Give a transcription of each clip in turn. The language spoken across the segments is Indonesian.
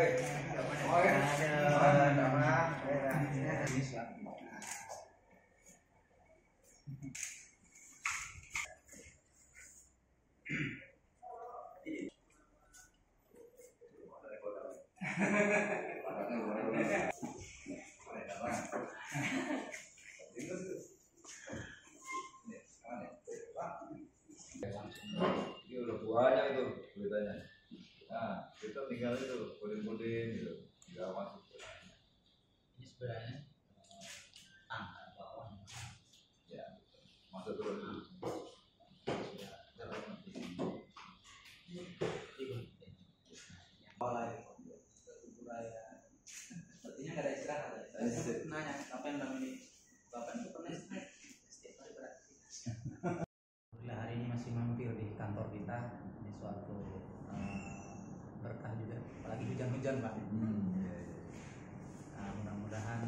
Ini udah banyak itu beritanya. Nah, kita tinggal itu kode-kode gitu, nggak masuk. Ini sebenarnya tangga bawah. Ya, masuk dulu. Sepertinya nggak ada istirahat. Nanya kapan ini bapak itu pernah istirahat setiap hari beraktivitas. Hari ini masih mampir di kantor kita, ini suatu berkah juga, apalagi hujan-hujan Pak. Mudah-mudahan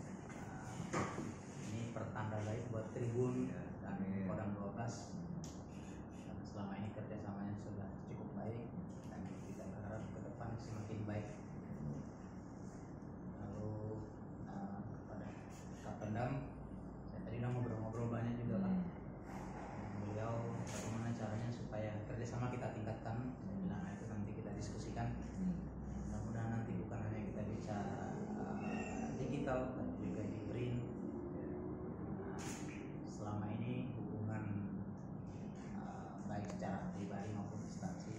ini pertanda baik buat Tribun dan Kodam 12. Karena selama ini kerjasamanya sudah cukup baik dan kita berharap ke depan semakin baik. Lalu kepada Kapendam, saya tadi udah ngobrol-ngobrol banyak juga Pak. Beliau bagaimana caranya supaya kerjasama kita tingkatkan. Saya bilang itu nanti kita diskusikan. Mudah-mudahan nanti bukan hanya kita bisa digital tapi juga di print. Selama ini hubungan baik secara pribadi maupun instansi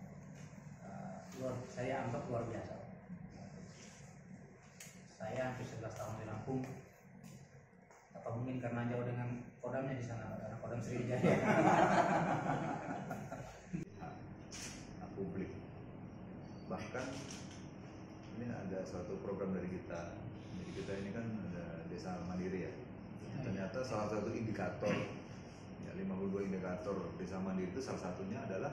saya anggap luar biasa. Saya hampir 11 tahun di Lampung. Apa mungkin karena jauh dengan kodamnya di sana, karena Kodam Sriwijaya. Publik. Bahkan ini ada suatu program dari kita. Jadi kita ini kan ada desa mandiri ya. Ternyata salah satu indikator, ya 52 indikator desa mandiri itu salah satunya adalah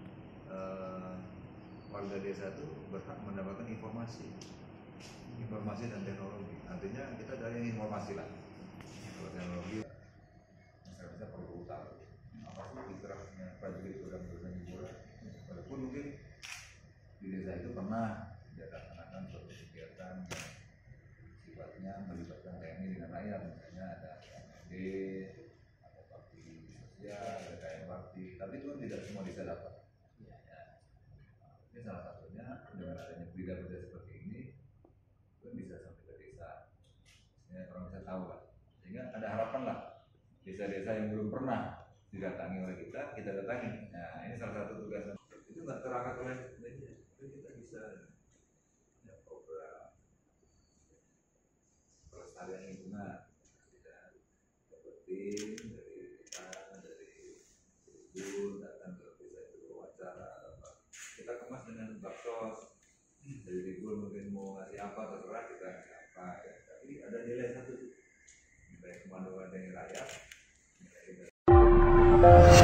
warga desa itu berhak mendapatkan informasi dan teknologi. Artinya kita dari informasi lah. Kalau teknologi, masyarakat perlu tahu apa sih fitrahnya prajurit Kodam Jayapura. Walaupun mungkin di desa itu pernah dilaksanakan suatu kegiatan yang sifatnya melibatkan TNI dengan rakyat, misalnya ada KMD, ada bakti sosial, ada KM bakti, tapi itu kan tidak semua desa dapat. Ini salah satunya dengan adanya berita-berita seperti ini, itu bisa sampai ke desa, ya, orang bisa tahu lah, sehingga ada harapan lah desa-desa yang belum pernah didatangi oleh kita datangi. Nah, ini salah satu tugas. Itu nggak terangkat oleh media, itu kita bisa ya, program pelestarian lingkungan, kita dapetin dari kita, dari Tribun, datang ke desa itu wawancara, kita kemas dengan baksos. Dari Tribun mungkin mau ngasih apa terserah, kita ngasih apa ya. Tapi ada nilai satu, nilai kemanusiaan dari rakyat, nilai